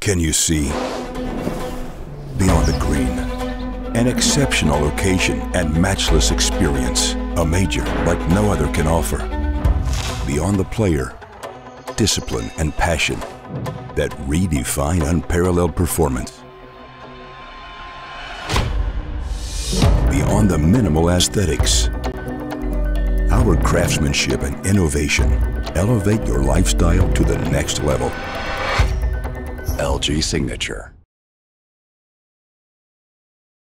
can you see? Beyond the green, an exceptional location and matchless experience. A major like no other can offer. Beyond the player, discipline and passion that redefine unparalleled performance. Beyond the minimal aesthetics, our craftsmanship and innovation elevate your lifestyle to the next level. LG Signature.